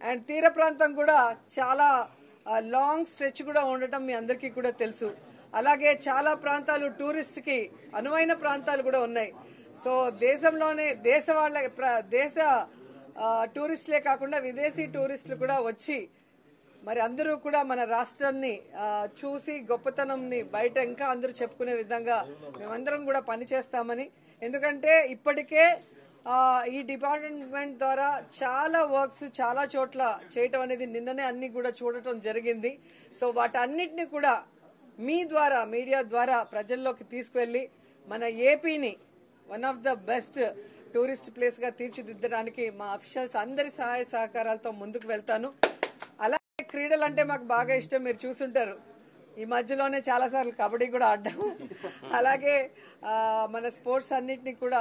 And తీర ప్రాంతం కూడా చాలా లాంగ్ స్ట్రెచ్ కూడా ఉండటం మీ అందరికీ కూడా తెలుసు. అలాగే చాలా ప్రాంతాలు టూరిస్ట్ కి అనువైన ప్రాంతాలు కూడా ఉన్నాయి. సో దేశంలోనే దేశ టూరిస్టులే కాకుండా విదేశీ టూరిస్టులు కూడా వచ్చి మరి అందరూ కూడా మన రాష్ట్రాన్ని చూసి గొప్పతనంని బయట ఇంకా అందరూ చెప్పుకునే విధంగా మేమందరం కూడా పనిచేస్తామని. ఎందుకంటే ఇప్పటికే ఈ డిపార్ట్మెంట్ ద్వారా చాలా వర్క్స్ చాలా చోట్ల చేయటం అనేది నిన్ననే అన్ని కూడా చూడటం జరిగింది. సో వాటన్నిటిని కూడా మీ ద్వారా మీడియా ద్వారా ప్రజల్లోకి తీసుకువెళ్లి మన ఏపీని one of the best tourist place గా తీర్చిదిద్దడానికి మా అఫీషియల్స్ అందరి సహాయ సహకారాలతో ముందుకు వెళ్తాను. అలాగే క్రీడలు అంటే మాకు బాగా ఇష్టం, మీరు చూసుంటారు. ఈ మధ్యలోనే చాలా సార్లు కబడ్డీ కూడా ఆడ్డాము. అలాగే మన స్పోర్ట్స్ అన్నిటినీ కూడా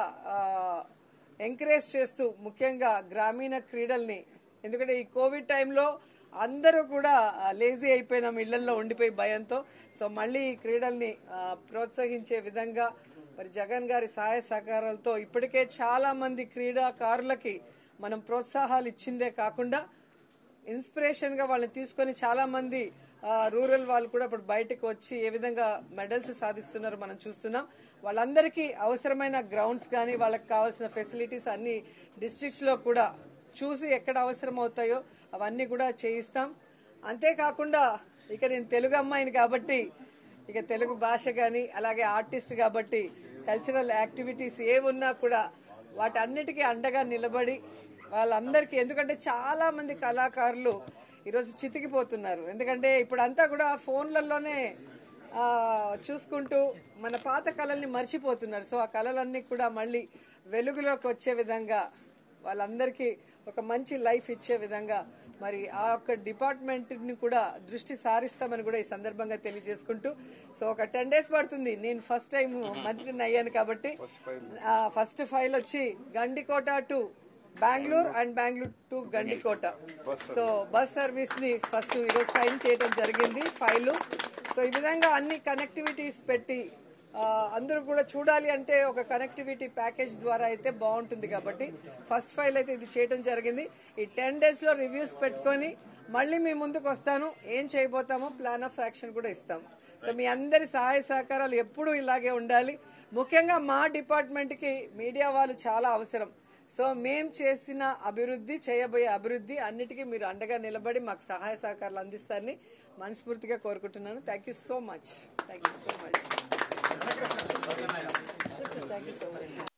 ఎంకరేజ్ చేస్తూ ముఖ్యంగా గ్రామీణ క్రీడల్ని, ఎందుకంటే ఈ కోవిడ్ టైంలో అందరూ కూడా లేజీ అయిపోయినాం ఇళ్లలో ఉండిపోయి భయంతో. సో మళ్ళీ ఈ క్రీడల్ని ప్రోత్సహించే విధంగా మరి జగన్ గారి సహాయ సహకారాలతో ఇప్పటికే చాలా మంది క్రీడాకారులకి మనం ప్రోత్సాహాలు ఇచ్చిందే కాకుండా ఇన్స్పిరేషన్ గా వాళ్ళని తీసుకొని చాలా మంది రూరల్ వాళ్ళు కూడా ఇప్పుడు బయటకు వచ్చి ఏ విధంగా మెడల్స్ సాధిస్తున్నారో మనం చూస్తున్నాం. వాళ్ళందరికీ అవసరమైన గ్రౌండ్స్ కానీ వాళ్ళకి కావాల్సిన ఫెసిలిటీస్ అన్ని డిస్ట్రిక్ట్స్ లో కూడా చూసి ఎక్కడ అవసరం అవుతాయో అవన్నీ కూడా చేయిస్తాం. అంతేకాకుండా ఇక నేను తెలుగు అమ్మాయిని కాబట్టి ఇక తెలుగు భాష కానీ అలాగే ఆర్టిస్ట్ కాబట్టి కల్చరల్ యాక్టివిటీస్ ఏ ఉన్నా కూడా వాటన్నిటికీ అండగా నిలబడి వాళ్ళందరికీ, ఎందుకంటే చాలా మంది కళాకారులు ఈరోజు చితికిపోతున్నారు. ఎందుకంటే ఇప్పుడంతా కూడా ఫోన్లలోనే చూసుకుంటూ మన పాత కళల్ని మర్చిపోతున్నారు. సో ఆ కళలన్నీ కూడా మళ్ళీ వెలుగులోకి వచ్చే విధంగా వాళ్ళందరికీ ఒక మంచి లైఫ్ ఇచ్చే విధంగా మరి ఆ యొక్క డిపార్ట్మెంట్ ని కూడా దృష్టి సారిస్తామని కూడా ఈ సందర్భంగా తెలియజేసుకుంటూ, సో ఒక 10 days పడుతుంది. నేను ఫస్ట్ టైం మంత్రిని అయ్యాను కాబట్టి ఫస్ట్ ఫైల్ వచ్చి Gandikota to Bengaluru and Bengaluru to Gandikota. So bus service ని ఫస్ట్ ఈరోజు సైన్ చేయడం జరిగింది ఫైల్. సో ఈ విధంగా అన్ని కనెక్టివిటీస్ పెట్టి అందరూ కూడా చూడాలి అంటే ఒక కనెక్టివిటీ ప్యాకేజ్ ద్వారా అయితే బాగుంటుంది కాబట్టి ఫస్ట్ ఫైల్ అయితే ఇది చేయడం జరిగింది. ఈ 10 days లో రివ్యూస్ పెట్టుకొని మళ్ళీ మీ ముందుకు వస్తాను, ఏం చేయబోతామో ప్లాన్ ఆఫ్ యాక్షన్ కూడా ఇస్తాం. సో మీ అందరి సహాయ సహకారాలు ఎప్పుడూ ఇలాగే ఉండాలి. ముఖ్యంగా మా డిపార్ట్మెంట్ కి మీడియా వాళ్ళు చాలా అవసరం. సో మేం చేసిన అభివృద్ధి, చేయబోయే అభివృద్ధి అన్నిటికీ మీరు అండగా నిలబడి మాకు సహాయ సహకారాలు అందిస్తారని మనస్ఫూర్తిగా కోరుకుంటున్నాను. Thank you so much. Thank you so much.